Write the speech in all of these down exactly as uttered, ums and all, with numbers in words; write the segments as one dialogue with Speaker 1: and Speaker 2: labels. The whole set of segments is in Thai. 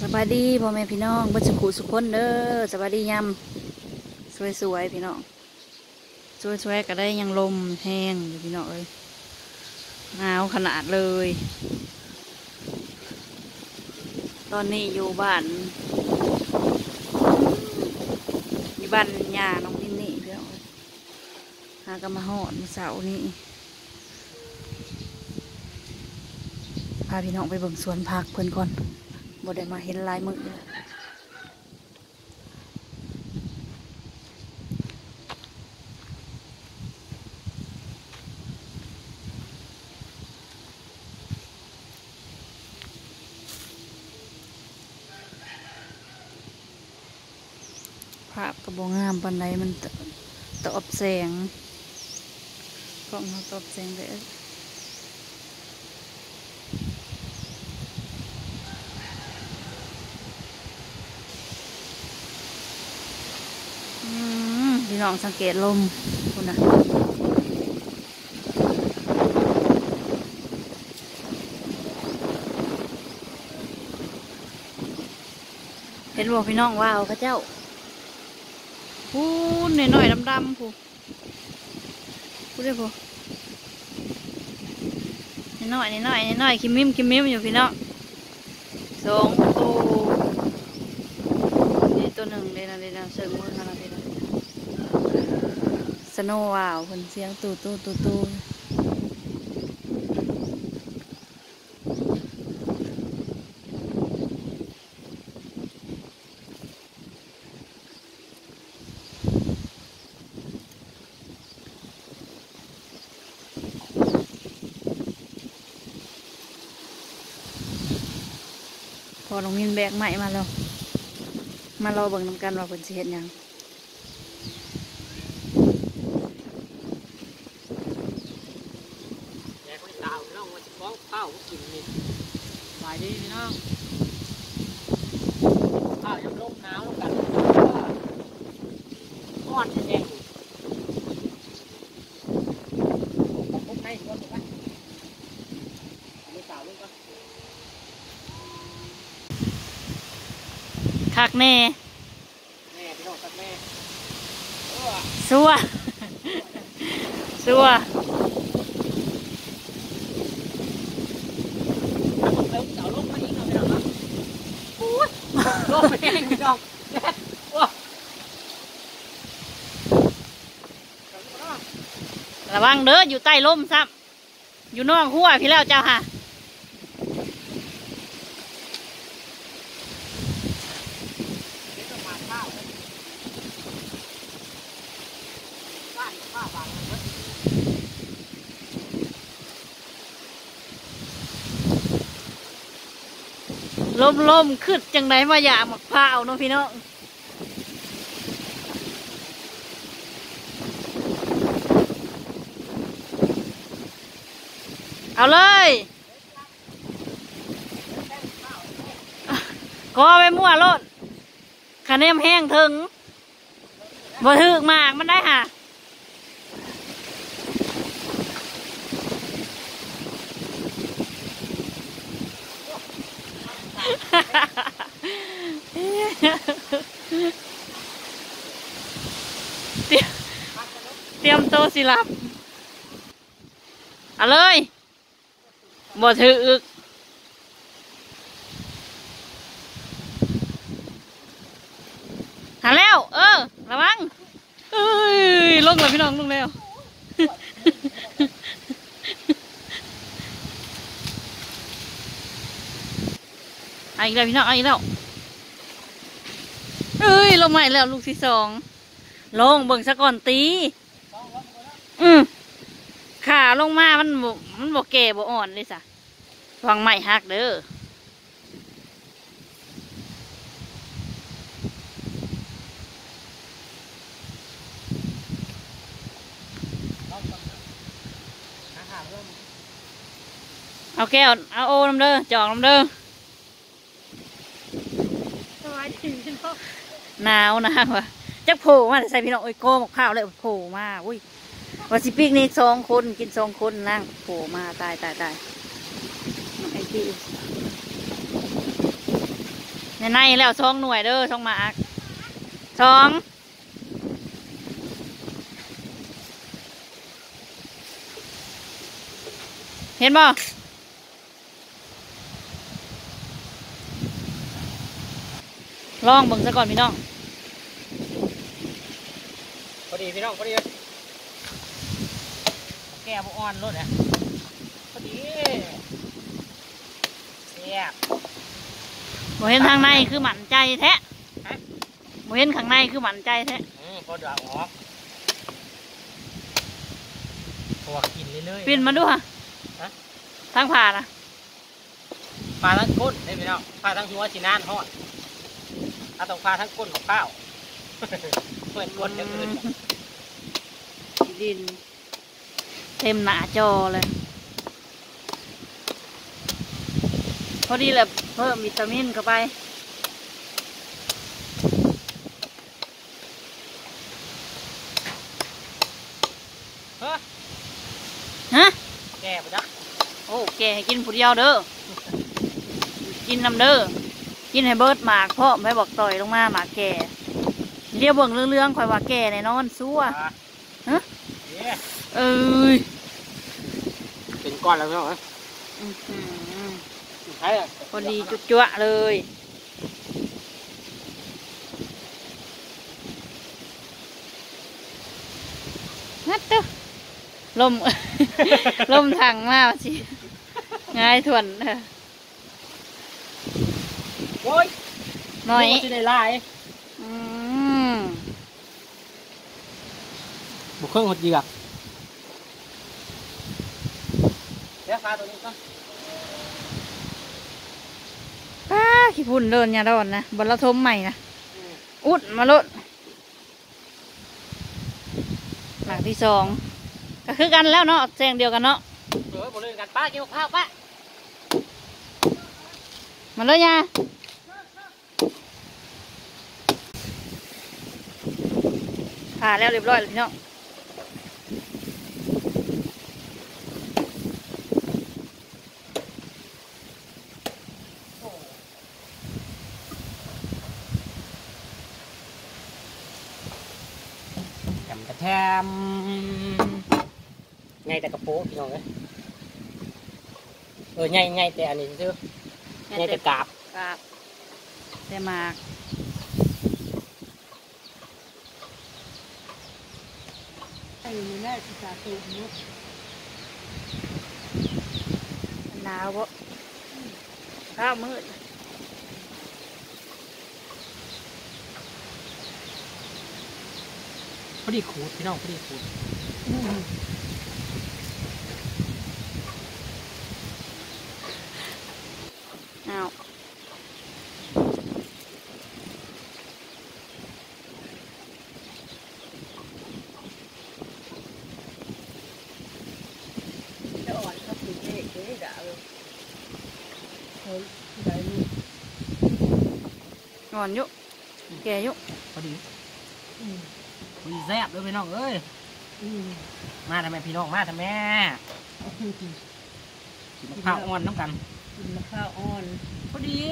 Speaker 1: บายดีพ่อแม่พี่น้องบัจจุกุสุขคนเด้อสบายดียำสวยๆพี่น้องสวยๆก็ได้ยังลมแห้งอยู่พี่น้องเอ้ยหนาวขนาดเลยตอนนี้อยู่บ้านอยู่บ้านยาน้องนินนี่พี่น้องหากมาหอดมาเสาร์นี้พาพี่น้องไปเบิ่งสวนผักเพื่อนก่อนบ่ได้มาเห็นลายมือเลยภาพกระบอกงามปันใดมันตอบแสงกล้องเขาตอบแสงเลยพี่น้องสังเกตลมคุณนะเห็นบอกพี่น้องว่าเอาข้าเจ้าพูนหน่อยหน่อยดำๆพูพูดได้พูหน่อยหน่อยหน่อยคิมมิมคิมมิมอยู่พี่น้องสองตัวนี่ตัวหนึ่งเลยนะเลยนะเสริมมือขนาดนี้นะสโนว้าวคนเสียงตูตูตูตูพอลงมินแบกใหม่มาแล้วมารอเบิ่งน้ำกันว่าคนสิเฮ็ดยัง
Speaker 2: แกคนตาวน้องว่าจะฟ้องข้าวกินนี่สบายดีพี่น้องข้าวยังลมหนาวแล้วกันอ่อนแดงผมผมให้ก่อนถูกไหมไม่สาวลูกก็
Speaker 1: คักแน่
Speaker 2: แม่พี่น้องคักแม่
Speaker 1: ซัวซัว
Speaker 2: เติมสาวลูกมาอีกหน่อยพี่น้องครับโอ้ยลมแห้งพี่น้องว้า
Speaker 1: ระวังเด้ออยู่ใต้ร่มซ้ำอยู่นอกหัวพี่แล้วเจ้าค่ะลมลมขึ้นจังไดมาอยากหมักพร้าวเนาะพี่น้องเอาเลยก็ไปมั่วรถคะแนนแห้งถึงบ่ถึกมากมันได้ค่ะเตรียมเตรียมโตสิรับเอาเลยบ่ถืออึกหาแล้วเออระวังเอ้ยลงแล้วพี่น้องลงแล้วไอ้อีกแล้วพี่น้องไอ้อีกแล้วเอ้ยลงมาอีกแล้วลูกที่สองลงเบิ่งซะก่อนตีอืมขาลงมามันมันบกแก่บกอ่อนเลยสะฟังใหม่ฮักเด้อเอาแก้วเอาโอน้ำเด้อจอกน้ำเด้อหนาวนะวะจักโผล่มาใส่พี่น้องโอ้ยโก้หมกข้าวเลยโผล่มาอุ้ยวันสิปิกนี่สองคนกินสองคนนั่งโผล่มาตายตายตายไอ้ที่ยในแล้วสองหน่วยเด้อสองหมากสอง เห็นบ่ลองเบิ่งซะก่อนพี่น้อง
Speaker 2: พอดีพี่น้องพอดีแก้วอ่อนรถนะพอดีเสียบ
Speaker 1: บ่เห็นทางในคือหมั่นใจแท้บ่เห็นข้างในคือหมั่นใจแท้
Speaker 2: อืมพอเดือดออกพอกินเรื่อยๆ
Speaker 1: ปิ่นมาดูฮะทางผ่านะ
Speaker 2: ผ่าทั้งก้นได้ไหมเนาะผ่าทั้งหัวจีนานทอดถ้าต้องผ่าทั้งก้นของข้าวเหมือนก้นอย่างอื่น
Speaker 1: ดินเต็มหน้าจอเลยพอดีแหละเพิ่มวิตามินเข้าไปฮะ
Speaker 2: แก่ปะจ๊ะ
Speaker 1: โอ้แกให้กินผู้เดียวเด้อกินน้ำเด้อกินให้เบิร์ดหมากพ่อไม่บอกต่อยลงมาหมากแก่เรียบเบิ่งเรื่องๆคอยว่าแก่แน่นอนซัวฮะเอ้ย
Speaker 2: เป็นก้อนแล้วเนาะ
Speaker 1: พอดีจุ๊จ๊ะเลยนัดเด้อลม ลมถังมากสิง่ายทวนเออ
Speaker 2: โอ้ย
Speaker 1: หน่อย
Speaker 2: จะได้ลาย
Speaker 1: อืม
Speaker 2: บุกเครื่องหดเหยือกเดี๋ยวฟ้าตัวนี้ก่อน
Speaker 1: ป้าขี้พุ่นเดินยาดอนนะบนละทมใหม่นะอุดมาลดหลังที่สองก็คือกันแล้วเนาะแจงเดียวกันเนาะ
Speaker 2: เออบ่เล่นกันป้ากินข้าวป้า
Speaker 1: มาเลยยาผ่าแล้วเรียบร้อยเลยพี่น้อง
Speaker 2: จำกระแทมไงแต่กระโปงพี่น้องเลยเออไงไงแต่อันนี้ซื้อไงแต่กาบ
Speaker 1: กาบแต่หมาก
Speaker 2: ไอ้นี่แม่ที่จะตูมุด
Speaker 1: หนาวบ่ข้าวมืด
Speaker 2: พอดีขูดพี่น้องพอดีขูด
Speaker 1: เอาจะอ่อนครับพี่เจ๊เจ๊ด่าเลยเฮ้ยได้ลูกอ่อนยุแก่ยุ
Speaker 2: พอดีพอดีแซ่บเลยพี่น้องเอ้ยมาทำไมพี่น้องมาทำไมกินข้าวอ่อนน้ำกัน
Speaker 1: กินข้าวอ่อน
Speaker 2: พอดี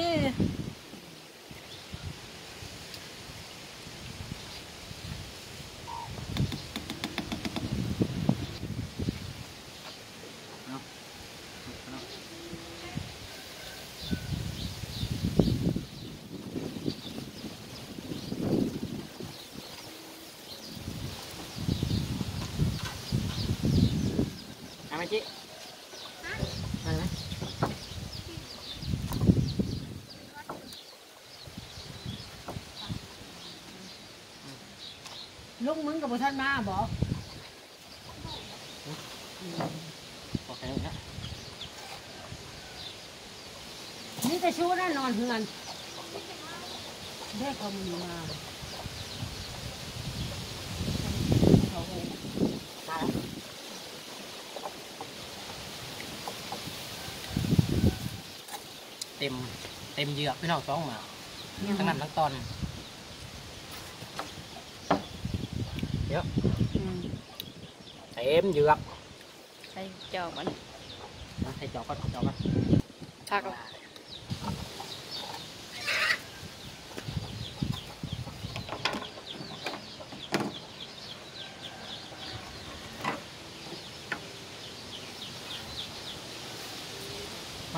Speaker 2: เอามาจิมาไหม
Speaker 3: ลุงมึงกับท่านมาบอก
Speaker 2: บอกแค่นี้นะ
Speaker 3: นี่จะชู้แน่นอนเพื่อนได้ข้อมูลมา
Speaker 2: เต็มเต็มเหยือกพี่น้องสองมาทั้งนั้นทั้งตอนเดี๋ยวเต็มเหยือก
Speaker 1: ใส่จอกมัน
Speaker 2: ใส่จอกก็จอกมัน
Speaker 1: พัก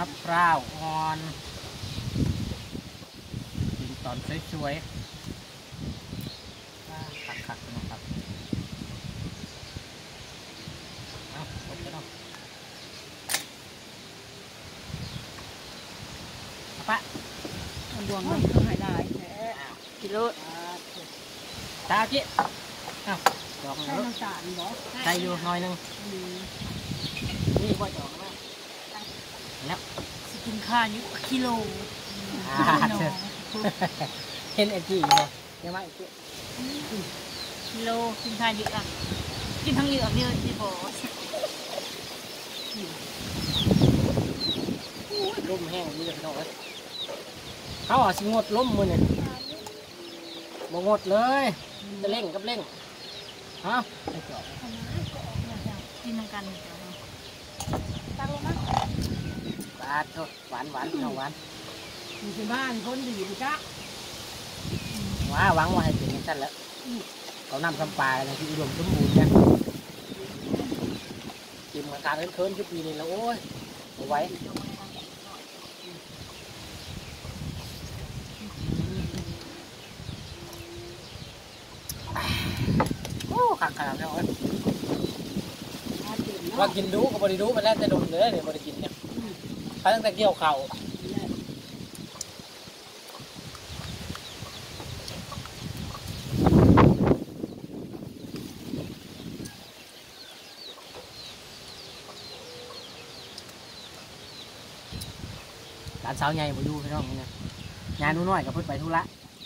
Speaker 2: ะพร้าวอ่อนกินตอนสวยๆขัดๆนะครับเอาหมดแล้วเนาะปะ
Speaker 3: มันดวงมันคือให้ได้แท้
Speaker 1: กิโล
Speaker 2: ตาจิอ้าวดอก
Speaker 3: ใช่
Speaker 2: นึง
Speaker 3: น้ำตาลบ่
Speaker 2: ใส่อยู่หน่อยนึง
Speaker 3: อืม
Speaker 2: นี่ว่าดอกนะแล้ว
Speaker 1: สิกินข้าวอยู่กิโล
Speaker 2: อ่าเห็นไอ้จี้บ่เดี๋ยวมาไอ้จี้
Speaker 1: กิโลกินข้าวเยอะอ่ะกินทั้งเยอะเยอะที่บ่
Speaker 2: ลมแห้งนี่เลยพี่น้องเอ้ยเขาอ่ะสิงดลมมือเนี่ยบ่งดเลยจะเร่งกับเร่งฮะไอ้จอก
Speaker 1: กินน้ำกัน
Speaker 3: ตั้งลงมา
Speaker 2: ปาดโถ่หวานหวานพี่น้องหวาน
Speaker 3: อยู่ที่บ้านคนดีไปจ้ะ
Speaker 2: ว้าหวังว่าให้เป็นอย่างนั้นแหล้วเขานำคำปลาอะไรที่อุดมสมบูรณ์เนี่ยกินมาการเคินๆทุกปีนี่แล้วโอ้ยเอาไว้โอ้ขักขนาดนี้เอ้ย
Speaker 3: อาเจ็บ
Speaker 2: ว่า
Speaker 3: เนาะ
Speaker 2: กินดูก็บริดูไปแล้วแต่ดมเลยเดี๋ยวบริกินเนี่ยไปตั้งแต่เกี่ยวเข่าร้านสาวใหญ่บ่อยู่พี่น้องเนี่ยงานนู้นน้อยกับเพิ่นไปธุระ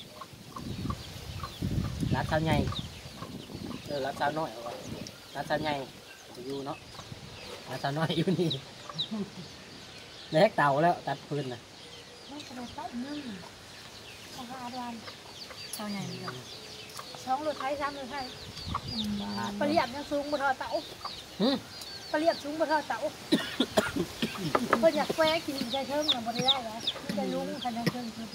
Speaker 2: ร้านสาวใหญ่เออร้านสาวน้อยเอาไว้ร้านสาวใหญ่บ่อยู่เนาะร้านสาวน้อยอยู่นี่แลกเต่าแล้วตัดพื้นน่ะ
Speaker 3: ไม่กระโดดต้นนึ่งราคาดวน
Speaker 1: เท่าใหญ่เลย
Speaker 3: สองรถไทยสามรถไทยปลาเรียบยังสูงบนทอเต่า
Speaker 2: หืม
Speaker 3: ปลาเรียบสูงบนทอเต่าเพื่ออยากแฝงกินใจเชิงเราไม่ได้แล้วไม่ได้ลุ้งคะแนนเชิงคือ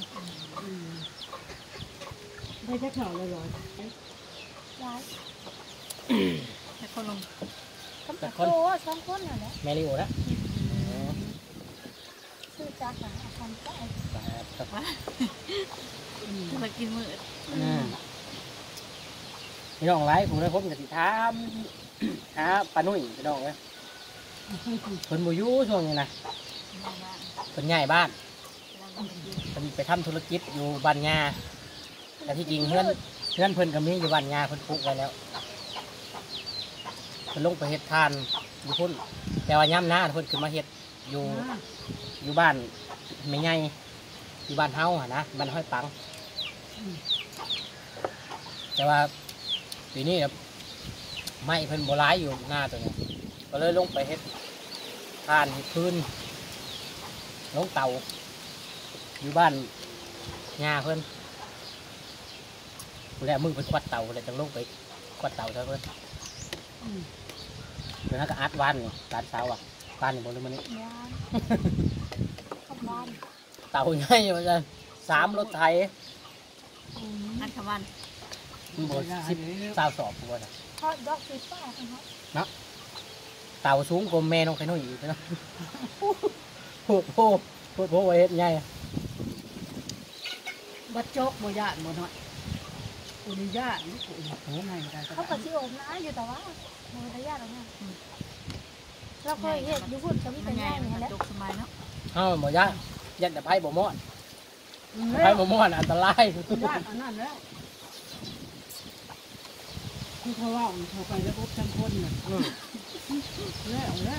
Speaker 3: ได้แค่เข่าเลยเหรอได้
Speaker 1: แต่คนลง
Speaker 3: คำตอบโตสองคนน่ะแหละ
Speaker 2: แมริโอนะ
Speaker 3: ซื้อจากไหนเอาคำใจ
Speaker 2: ครับ
Speaker 1: มากินมือ
Speaker 2: อืมพี่น้องไรผมได้พบกับสิถามหาปลานุ่ยพี่น้องเลยเพิ่นบ่อยู่ช่วงนี้นะเพิ่นย้ายบ้านเพิ่นไปทำธุรกิจอยู่บ้านงาแต่ที่จริงเพื่อนเพื่อนเพิ่นก็มีอยู่บ้านงาเพิ่นปลูกไว้แล้วเพิ่นลงไปเฮ็ดทานอยู่พุ่นแต่ว่าย่ำหน้าเพิ่นขึ้นมาเฮ็ดอยู่อยู่บ้านไม่ใหญ่อยู่บ้านเฮาหั่นนะบ้านห้อยปังแต่ว่าปีนี้แบบไม้เพิ่นโบราณอยู่หน้าตัวนี้ก็เลยลงไปเฮ็ดทานเฮ็ดพื้นลงเตาอยู่บ้านงาเพิ่นแล้วมึงเป็นควัดเตาเลยจังลงไปควัดเตาเท่าเพิ่นเดี๋ยวนั้นก็อัดวานนี่การเช้าอ่ะวานนี่บนมันนี่
Speaker 3: บ้านข้าวบ้าน
Speaker 2: เตาใหญ่อยู่จ้ะสามรถไถ
Speaker 1: อันขวัน
Speaker 2: มึงบอกสิบสาวสอบกูว่าน่ะ
Speaker 3: ทอดดอกสีฟ้าครับ
Speaker 2: เตาสูงกว่าแม่น้องไข่นุ่ยอีกเนาะโอ้โหโอ้โหเฮ็ดใหญ่
Speaker 3: บัดโจกบ่ยานบ่น้อยอุนิยาตนี่กูโอ้ไม่ได้เขาก็สิโอมนะอยู่แต่ว่าบ่ได้ยากหรอกนะเราเคยเฮ็ดอยู่พุ่นก็มี
Speaker 1: มั
Speaker 3: แต่
Speaker 1: นใหญ่
Speaker 3: ง่าย
Speaker 1: มัน
Speaker 3: นี่แหละ
Speaker 1: จกสบายเนาะ
Speaker 2: เอ้าหมอยะยันแต่ไพ่บ่มอด
Speaker 3: เฮ้
Speaker 2: ไพ่
Speaker 3: ย
Speaker 2: บ่มอดอันตราย
Speaker 3: ยากอันนั้นแล้วคือเขาว่าเขาไปแล้วอบทั้งคนน่ะ
Speaker 2: อืม
Speaker 3: แล้วแล้ว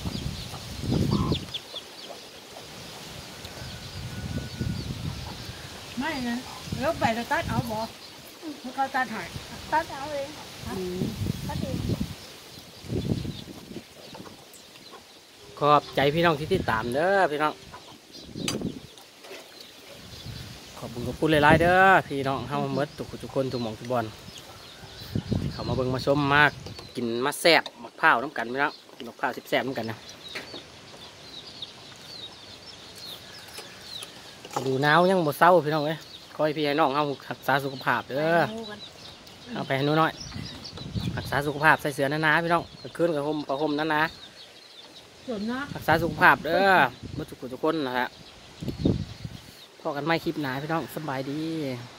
Speaker 3: ไม่นะแล้วไปจะตัดเอาบ่เขาตัดให้ตัดเอาเองตัดเอง
Speaker 2: ขอบใจพี่น้องที่ติดตามเด้อพี่น้องขอบคุณขอบคุณหลายๆเด้อพี่น้องเฮาเมดทุกคนทุกคนทุกหม่องทุกบอลเขามาเบิ่งมาชมมากกินมาแซ่บมะพร้าวน้ำกันพี่น้องกินมะพร้าวแซ่บๆน้ำกันนะดูหนาวยังบ่เศร้าพี่น้องเอ้ยขอให้พี่ให้น้องเฮารักษาสุขภาพเด้อเอาไปให้หนูน้อยรักษาสุขภาพใส่เสื้อหนาๆพี่น้องกลางคืนกับห่มผ้าห่มหนาๆ
Speaker 3: ส่วนนะ
Speaker 2: รักษาสุขภาพเด้อบ่ทุกคนทุกคนนะฮะพอกันไม่คลิปหนาพี่น้องสบายดี